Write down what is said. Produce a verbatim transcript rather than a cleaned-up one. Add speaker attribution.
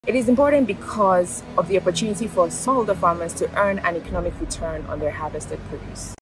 Speaker 1: It is important because of the opportunity for smallholder farmers to earn an economic return on their harvested produce.